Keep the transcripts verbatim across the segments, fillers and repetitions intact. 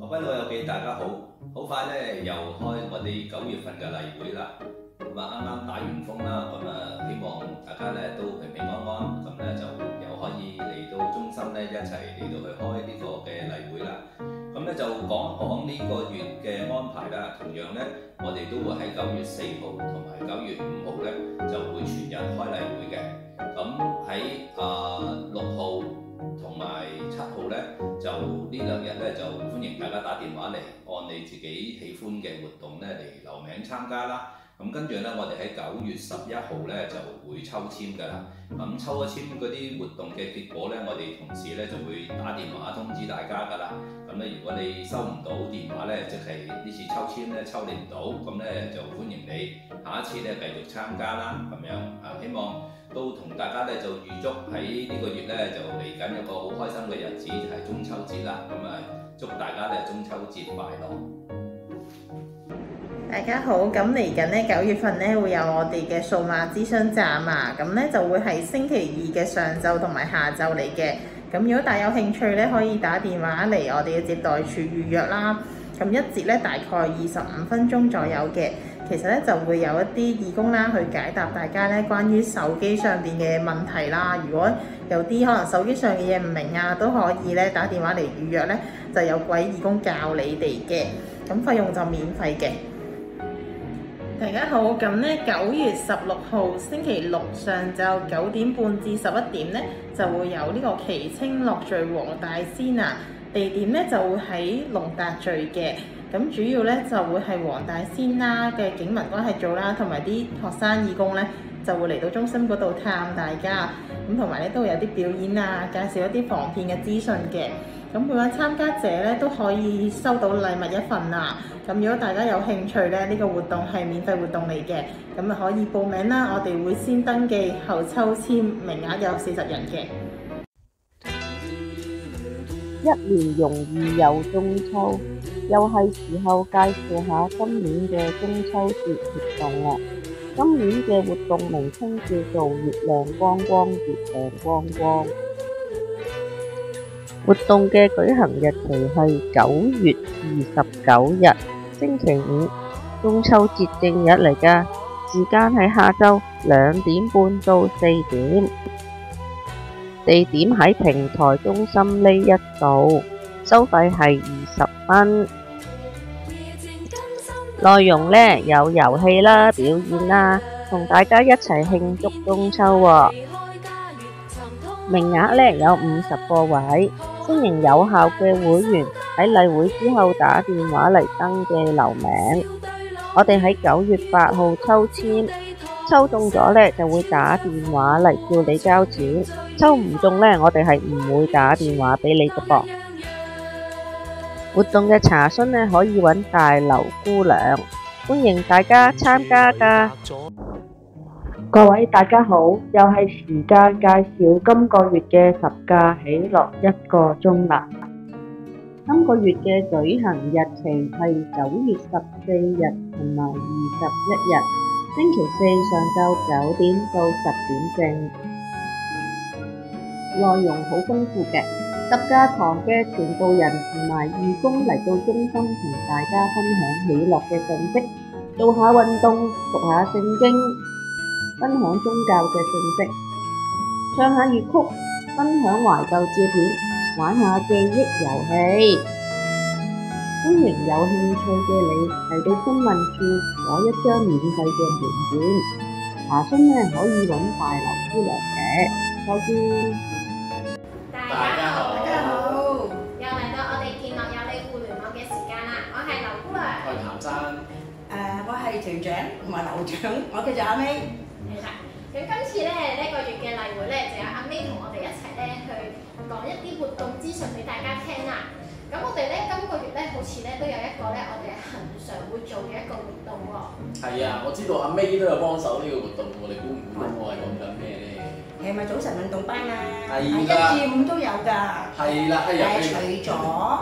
位老友記大家好，好快咧又開我哋九月份嘅例會啦。咁啊啱啱打完風啦，咁啊希望大家咧都平平安安，咁咧就又可以嚟到中心咧一齊嚟到去開呢個嘅例會啦。咁咧就講講呢個月嘅安排啦。同樣咧，我哋都會喺九月四號同埋九月五號咧就會全日開例會嘅。咁喺啊六號同埋七號咧，就呢兩日咧就歡迎大家打電話嚟，按你自己喜歡嘅活動咧嚟留名參加啦。咁跟住咧，我哋喺九月十一號咧就會抽籤㗎啦。咁抽咗籤嗰啲活動嘅結果咧，我哋同事咧就會打電話通知大家㗎啦。咁咧，如果你收唔到電話咧，即係呢次抽籤咧抽你唔到，咁咧就歡迎你下一次咧繼續參加啦。咁樣啊，希望都同大家咧就預祝喺呢個月咧就嚟緊一個好開心嘅日子，就係中秋節啦。咁啊，祝大家咧中秋節快樂！ 大家好，咁嚟緊咧九月份咧會有我哋嘅數碼諮詢站啊，咁咧就會係星期二嘅上晝同埋下晝嚟嘅。咁如果大家有興趣咧，可以打電話嚟我哋嘅接待處預約啦。咁一節咧大概二十五分鐘左右嘅。其實咧就會有一啲義工啦去解答大家咧關於手機上邊嘅問題啦。如果有啲可能手機上嘅嘢唔明啊，都可以咧打電話嚟預約咧，就有位義工教你哋嘅。咁費用就免費嘅。大家好，咁咧九月十六號星期六上晝九點半至十一點咧，就會有呢個奇青樂聚黃大仙啊，地點咧就會喺龍達聚嘅。咁主要咧就會係黃大仙啦嘅警民關係組啦，同埋啲學生義工咧就會嚟到中心嗰度探大家，咁同埋咧都會有啲表演啊，介紹一啲防騙嘅資訊嘅。咁每位參加者咧都可以收到禮物一份啊！咁如果大家有興趣咧，呢個活動係免費活動嚟嘅，咁啊可以報名啦。我哋會先登記後抽籤，名額有四十人嘅。 一年容易又中秋，又係時候介紹下今年嘅中秋節活動啦。今年嘅活動名稱叫做月亮光光，月亮光光。活動嘅舉行日期係九月二十九日，星期五，中秋節正日嚟㗎。時間係下晝兩點半到四點，地點喺平台中心呢一度，收費係二十蚊。內容呢有遊戲啦、表演啦，同大家一齊慶祝中秋喎。名額呢有五十個位。歡迎有效嘅會員喺例會之後打電話嚟登記留名。我哋喺九月八號抽籤，抽中咗呢就會打電話嚟叫你交錢，抽唔中呢我哋係唔會打電話俾你㗎噃。活動嘅查詢呢可以揾大劉姑娘，歡迎大家參加㗎。 各位大家好，又係時間介紹今個月嘅十架喜樂一個鐘啦。今個月嘅舉行日期係九月十四日同埋二十一日，星期四上晝九點到十點正。內容好豐富嘅，十架堂嘅傳道人同埋義工嚟到中心同大家分享喜樂嘅信息，做下運動，讀下聖經，分享宗教嘅信息，唱下粵曲，分享懷舊照片，玩下記憶遊戲。歡迎有興趣嘅你嚟到新聞處攞一張免費嘅門券，查詢呢可以揾大劉姑娘嘅。再見。 大家好，大家好，又嚟到我哋健樂有你互聯網嘅時間啦！我係劉姑娘， 我係譚生， 誒我係團長同埋劉長，我叫做阿 May。 係啦，咁今次咧呢個月嘅例會咧，就有阿 May 同我哋一齊咧去講一啲活動資訊俾大家聽啦。咁我哋咧今個月咧好似咧都有一個咧我哋恆常會做嘅一個活動喎。 係啊，我知道阿 May 都有幫手呢個活動喎，你估唔估到我係講緊咩咧？ 係咪早晨運動班啊？ 係一啦， 至五都有㗎。 係啦，係啊。 誒，除咗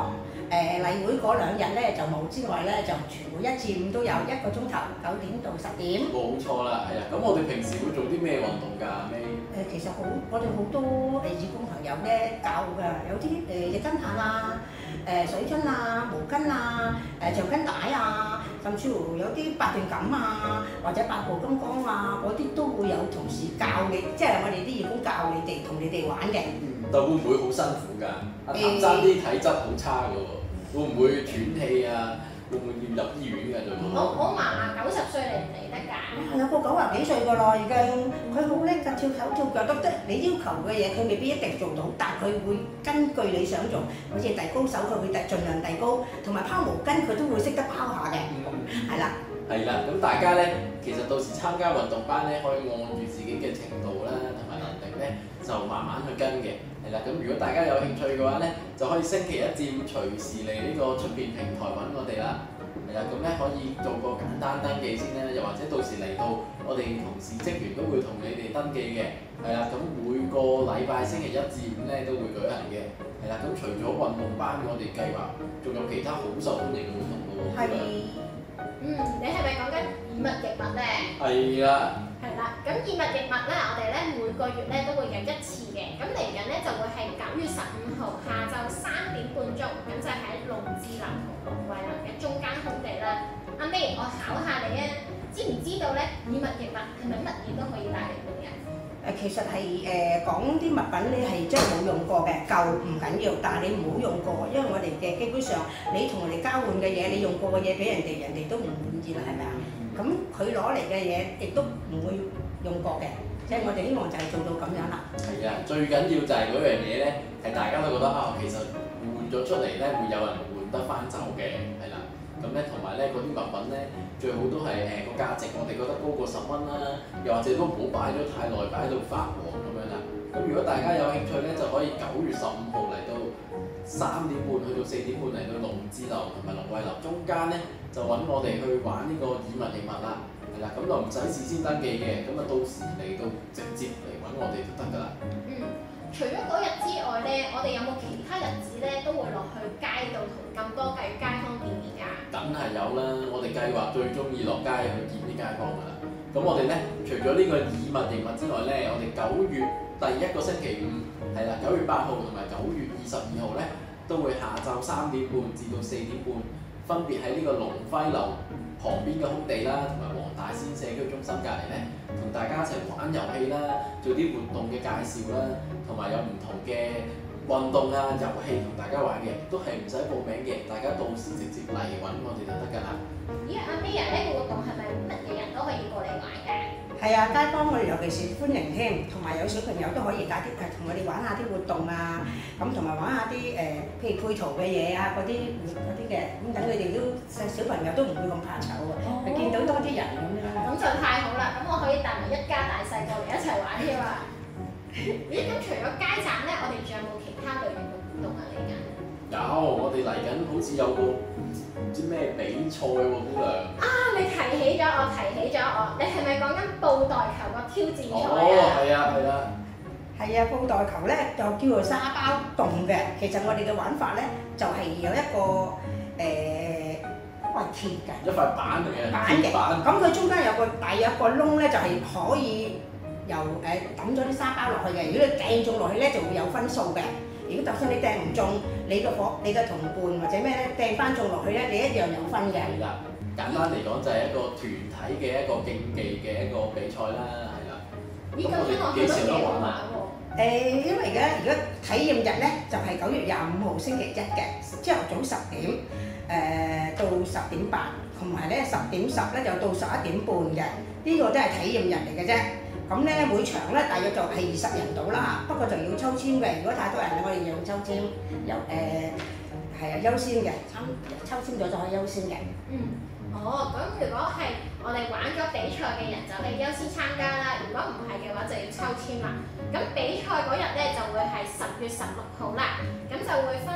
誒例會嗰兩日咧就冇之外咧，就全部一至五都有一個鐘頭，九點到十點。 冇錯啦，係啊。咁我哋平時會做啲咩運動㗎？阿 May？ 誒其實好，我哋好多誒義工朋友咧教㗎，有啲誒液巾棒啊、誒水樽啊、毛巾啊、誒橡筋帶啊，甚至乎有啲八段錦啊，或者八步金剛啊，嗰啲都會有同事教你，即係我哋啲義工教你哋同你哋玩嘅。 但會唔會好辛苦㗎？阿譚生啲體質好差㗎喎，會唔會斷氣啊？會唔會要入醫院㗎？做我我嫲嫲九十歲嚟唔嚟得㗎？ 有個九廿幾歲㗎啦，已經佢好叻㗎，跳手跳腳都得。你要求嘅嘢，佢未必一定做到，但佢會根據你想做，好似遞高手，佢會遞盡量遞高，同埋拋毛巾佢都會識得拋下嘅，係啦。 係啦，咁大家咧，其實到時參加運動班咧，可以按住自己嘅程度啦，同埋能力咧，就慢慢去跟嘅。係啦，咁如果大家有興趣嘅話咧，就可以星期一至五隨時嚟呢個出邊平台揾我哋啦。係啦，咁咧可以做個簡單登記先啦，又或者到時嚟到，我哋同事職員都會同你哋登記嘅。係啦，咁每個禮拜星期一至五咧都會舉行嘅。係啦，咁除咗運動班，我哋計劃仲有其他好受歡迎嘅活動嘅喎。 係。 嗯，你係咪講緊以物易物咧？ 係啦。 係啦，咁以物易物咧，我哋咧每個月咧都會有一次嘅，咁嚟緊咧就會係九月十五號下晝三點半鐘，咁就喺龍智樓同龍惠樓嘅中間空地啦。阿 May，我考下你啊，知唔知道咧以物易物係咪乜嘢都可以帶嚟俾人？ 誒其實係誒講啲物品你係真係冇用過嘅，舊唔緊要，但係你唔好用過，因為我哋嘅基本上你同人哋交換嘅嘢，你用過嘅嘢俾人哋，人哋都唔滿意啦，係咪啊？咁佢攞嚟嘅嘢亦都唔會用過嘅，即係我哋希望就係做到咁樣啦。 係啊，最緊要就係嗰樣嘢咧，係大家都覺得啊，其實換咗出嚟咧會有人換得翻走嘅，係啦。咁咧同埋咧嗰啲物品咧，最好都係誒個價值，我哋覺得高過十蚊啦，又或者都唔好擺咗太耐，擺喺度發黃咁樣啦。咁如果大家有興趣咧，就可以九月十五號嚟到三點半去到四點半嚟到龍智樓同埋龍惠樓中間咧，就揾我哋去玩呢個以物易物啦。係啦，咁就唔使事先登記嘅，咁啊到時嚟到直接嚟揾我哋就得㗎啦。 嗯，除咗嗰日之外咧，我哋有冇其他日子咧都會落去街度同咁多嘅街坊見面㗎？ 梗係有啦，我哋計劃最中意落街去見啲街坊㗎啦。咁我哋咧，除咗呢個以物易物之外咧，我哋九月第一個星期五係啦，九月八號同埋九月二十二號咧，都會下晝三點半至到四點半，分別喺呢個龍輝樓旁邊嘅空地啦，同埋黃大仙社區中心隔離咧，同大家一齊玩遊戲啦，做啲活動嘅介紹啦，同埋有唔同嘅運動啊、遊戲同大家玩嘅，都係唔使報名嘅，大家到時直接嚟揾我哋就得㗎啦。 咦，阿 May 啊，呢個活動係咪乜嘢人都可以過嚟玩嘅？ 係啊，街坊我哋尤其是歡迎添，同埋有小朋友都可以帶啲誒同我哋玩下啲活動啊，咁同埋玩下啲誒、呃、譬如配圖嘅嘢啊，嗰啲嗰啲嘅，咁等佢哋都細小朋友都唔會咁怕醜啊，佢、哦、見到多啲人咁樣。 咁就太好啦，咁我可以帶埋一家大細過嚟一齊玩添啊！咦，咁除咗街站咧，我哋仲有冇其他類型嘅活動啊？嚟緊？ 有，我哋嚟緊好似有個唔知咩比賽喎，姑娘。 啊！你提起咗我，提起咗我，你係咪講緊布袋球個挑戰賽啊？ 哦，係啊，係啦。 係啊，布袋球咧就叫做沙包洞嘅。其實我哋嘅玩法咧就係、是、有一個誒，嗰個係鐵嘅， 一塊板嚟嘅， 板嘅。 板。 咁佢中間有個大約個窿咧，就係、是、可以由誒抌咗啲沙包落去嘅。如果你掟中落去咧，就會有分數嘅。如果就算你掟唔中，你個伙、你嘅同伴或者咩咧掟翻中落去咧，你一樣有分嘅。 係啦，簡單嚟講就係一個團體嘅一個競技嘅一個比賽啦，係啦。 咦，咁聽落去都幾好玩喎！ 誒，因為而家如果體驗日咧，就係九月廿五號星期一嘅，朝頭早十點誒到十點八，同埋咧十點十咧就到十一點半嘅，呢個都係體驗日嚟嘅啫。咁咧每場咧大約就係二十人到啦，不過就要抽籤嘅。如果太多人，我哋要抽籤，有誒係啊優先嘅，抽抽籤咗就可以優先嘅。 嗯，哦，咁如果係我哋玩咗比賽嘅人就可以優先參加啦，如果唔係嘅話就要抽籤啦。咁比賽嗰日咧就會係十月十六號啦，咁就會分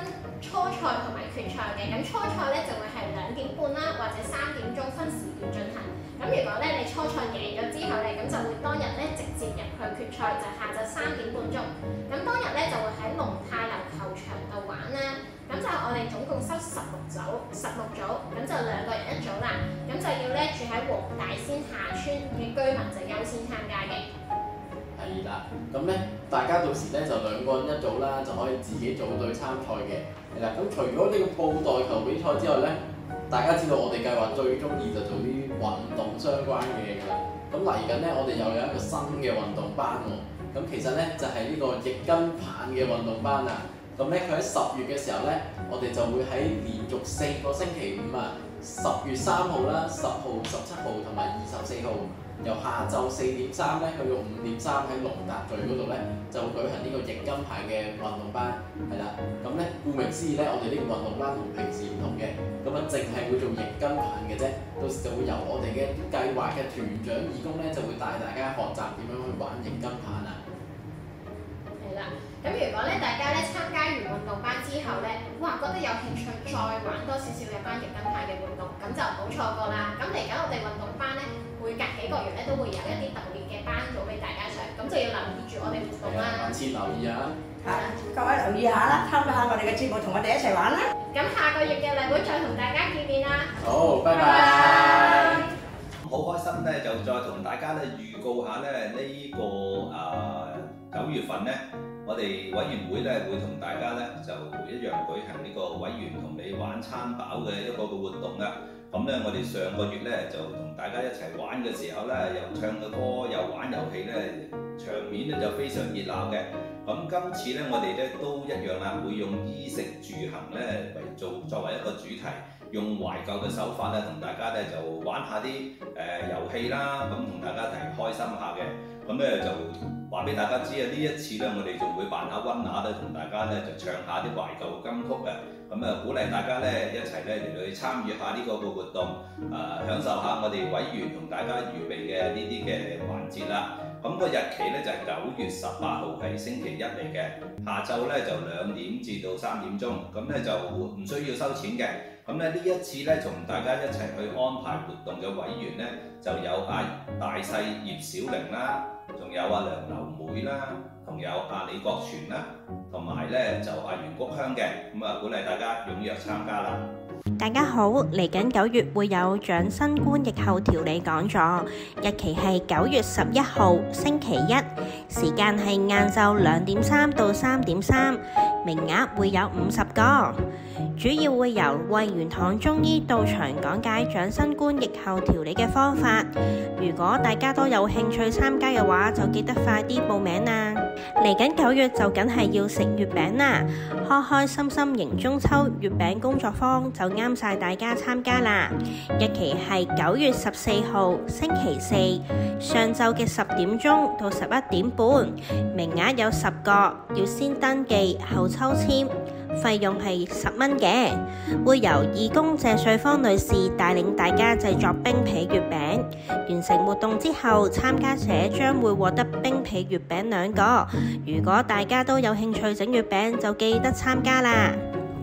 初賽同埋決賽嘅。咁初賽咧就會係兩點半啦，或者三點鐘分時段進行。咁如果咧你初賽贏咗之後咧，咁就會當日咧直接入去決賽，就下晝三點半鐘。咁當日咧就會喺龍泰樓球場度玩啦。咁就我哋總共收十六組，十六組，咁就兩個人一組啦。咁就要咧住喺黃大仙下村嘅居民就優先參加嘅。 係啦，咁咧大家到時咧就兩個人一組啦，就可以自己組隊參賽嘅。係啦，咁除咗呢個布袋球比賽之外咧，大家知道我哋計劃最中意就做啲運動相關嘅嘢㗎啦。咁嚟緊咧，我哋又有一個新嘅運動班喎。咁其實咧就係呢個易筋棒嘅運動班啊。咁咧佢喺十月嘅時候咧，我哋就會喺連續四個星期五啊，十月三號啦、十號、十七號同埋二十四號，由下晝四點三咧去到五點三喺龍達聚嗰度咧，就舉行呢個易筋棒嘅運動班，係啦。咁咧顧名思義咧，我哋呢個運動班同平時唔同嘅，咁啊淨係會做易筋棒嘅啫。到時就會由我哋嘅計劃嘅團長義工咧，就會帶大家學習點樣去玩易筋棒啊。 係啦。咁如果咧大家咧參加完運動班之後咧，哇覺得有興趣再玩多少少有關易筋棒嘅活動，咁就唔好錯過啦。咁嚟緊我哋運動班咧，會隔幾個月咧都會有一啲特別嘅班組俾大家上，咁就要留意住我哋活動啦。 密切留意下。 係，各位留意下啦，參加下我哋嘅節目，同我哋一齊玩啦。 咁下個月嘅例會再同大家見面啦。 好，拜拜。 好開心咧，就再同大家咧預告下咧呢、呢個啊九、呃、月份咧。我哋委員會咧會同大家咧就一樣舉行呢個委員同你玩餐飽嘅一個個活動噶。咁咧我哋上個月咧就同大家一齊玩嘅時候咧，又唱嘅歌又玩遊戲咧，場面咧就非常熱鬧嘅。咁今次咧我哋咧都一樣啦，會用衣食住行咧為做作為一個主題，用懷舊嘅手法咧同大家咧就玩下啲誒遊戲啦，咁同大家一齊開心下嘅。咁咧就話俾大家知啊！呢一次咧，我哋仲會扮下溫雅咧，同大家咧就唱下啲懷舊金曲啊！咁啊，鼓勵大家咧一齊咧嚟到去參與下呢個個活動，啊、呃，享受下我哋委員同大家預備嘅呢啲嘅環節啦。咁、那個日期咧就係、是、九月十八號，係星期一嚟嘅，下晝咧就兩點至到三點鐘，咁咧就唔需要收錢嘅。咁咧呢一次咧，同大家一齊去安排活動嘅委員咧，就有阿大細葉小玲啦，仲有阿梁流妹啦，同有阿李國全啦，同埋咧就阿袁谷香嘅，咁啊鼓勵大家踴躍參加啦！ 大家好，嚟緊九月會有長新冠疫後調理講座，日期係九月十一號星期一，時間係晏晝兩點三到三點三，名額會有五十個，主要會由惠元堂中醫到場講解長新冠疫後調理嘅方法。如果大家都有興趣參加嘅話，就記得快啲報名啦！嚟緊九月就梗係要食月餅啦，開開心心迎中秋月餅工作坊就啱晒大家參加啦！日期係九月十四號星期四上晝嘅十點鐘到十一點半，名額有十個，要先登記後抽籤，費用係十蚊嘅，會由義工謝瑞芳女士帶領大家製作冰皮月餅。完成活動之後，參加者將會獲得冰皮月餅兩個。如果大家都有興趣整月餅，就記得參加啦！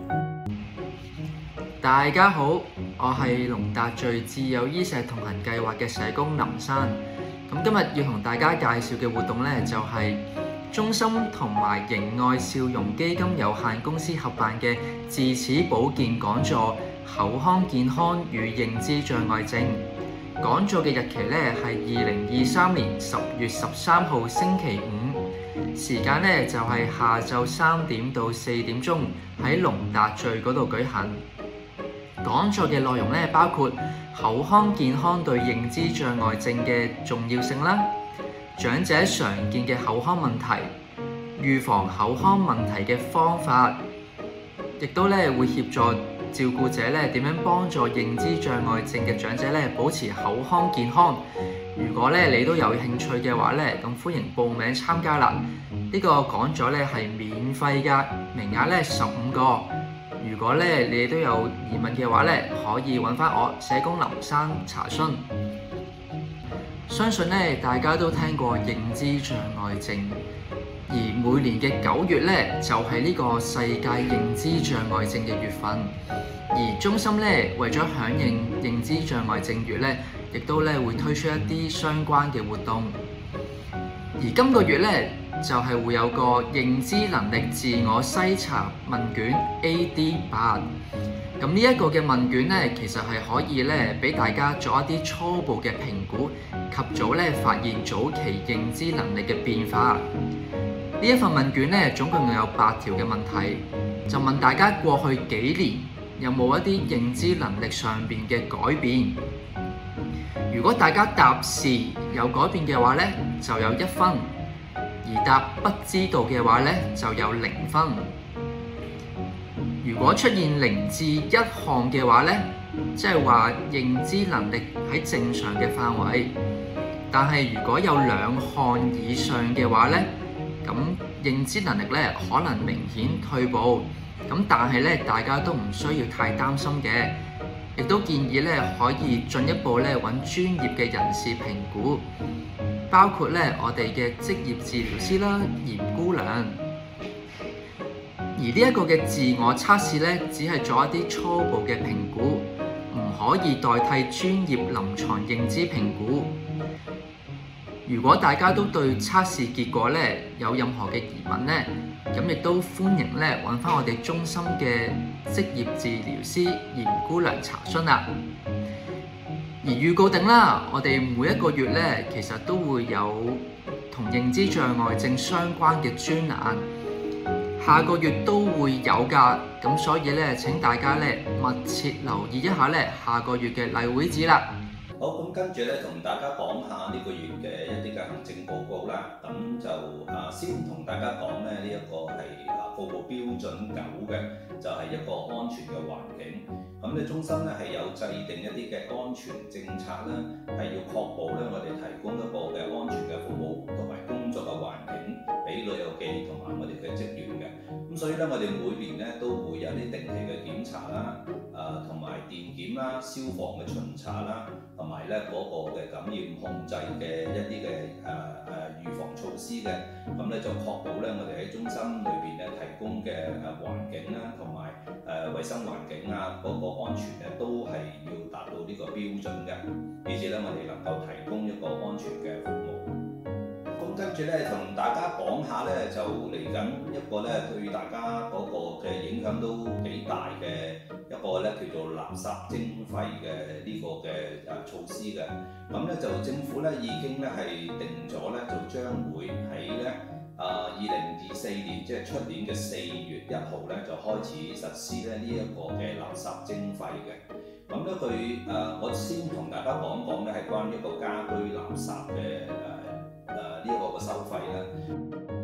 大家好，我係龍達聚智友醫社同行計劃嘅社工林山。咁今日要同大家介紹嘅活動呢，就係、是、中心同埋盈愛笑容基金有限公司合辦嘅智齒保健講座，口腔健康與認知障礙症。講座嘅日期呢係二零二三年十月十三號星期五，時間呢就係、是、下晝三點到四點鐘喺龍達聚嗰度舉行。講座嘅內容呢包括口腔健康對認知障礙症嘅重要性啦，長者常見嘅口腔問題，預防口腔問題嘅方法，亦都呢會協助照顧者咧點樣幫助認知障礙症嘅長者咧保持口腔健康。如果咧你都有興趣嘅話咧，咁歡迎報名參加啦！呢個講座咧係免費㗎，名額咧十五個。如果咧你都有疑問嘅話咧，可以揾翻我社工林山查詢。相信咧大家都聽過認知障礙症。 而每年嘅九月咧，就係呢個世界認知障礙症嘅月份。而中心咧為咗響應認知障礙症月咧，亦都咧會推出一啲相關嘅活動。而今個月咧就係、是、會有個認知能力自我篩查問卷 A D 八。咁呢一個嘅問卷咧，其實係可以咧俾大家做一啲初步嘅評估，及早咧發現早期認知能力嘅變化。呢一份問卷咧總共有八條嘅問題，就問大家過去幾年有冇一啲認知能力上邊嘅改變。如果大家答是有改變嘅話咧，就有一分；而答不知道嘅話咧，就有零分。如果出現零至一項嘅話咧，即係話認知能力喺正常嘅範圍，但係如果有兩項以上嘅話咧，咁認知能力咧可能明顯退步。咁但係咧，大家都唔需要太擔心嘅，亦都建議咧可以進一步咧揾專業嘅人士評估，包括咧我哋嘅職業治療師啦、嚴姑娘。而呢一個嘅自我測試咧，只係做一啲初步嘅評估，唔可以代替專業臨床認知評估。如果大家都對測試結果咧有任何嘅疑問咧，咁亦都歡迎咧揾翻我哋中心嘅職業治療師嚴姑娘查詢啦。而預告定啦，我哋每一個月咧其實都會有同認知障礙症相關嘅專欄。下個月都會有㗎，咁所以咧請大家咧密切留意一下咧下個月嘅例會紙啦。 好，咁跟住咧同大家講下呢個月嘅一啲嘅行政報告啦。咁就啊先同大家講咧呢一個係啊服務標準九嘅，就係、是、一個安全嘅環境。咁咧中心咧係有制定一啲嘅安全政策啦，係要確保咧我哋提供一個嘅安全嘅服務同埋工作嘅環境俾老友記同埋我哋嘅職員嘅。咁所以咧我哋每年咧都會有啲定期嘅檢查啦，誒同埋電檢啦、消防嘅巡查啦，同埋咧嗰個嘅感染控制嘅一啲嘅誒誒預防措施嘅。咁咧就確保咧我哋喺中心裏邊咧提供嘅誒環境啦，同埋誒衞生環境啊嗰、那個安全咧都係要達到呢個標準嘅，以至咧我哋能夠提供一個安全嘅服務。咁跟住咧同大家講下咧，就嚟緊一個咧對大家嗰個嘅影響都幾大嘅一個咧叫做垃圾徵費嘅呢個嘅誒措施嘅。咁咧就政府咧已經咧係定咗咧，就將會喺咧啊二零二四年即係出年嘅四月一號咧就開始實施咧呢一個嘅垃圾徵費嘅。咁咧佢誒我先同大家講講咧係關於一個家居垃圾嘅誒誒呢一個嘅收費咧。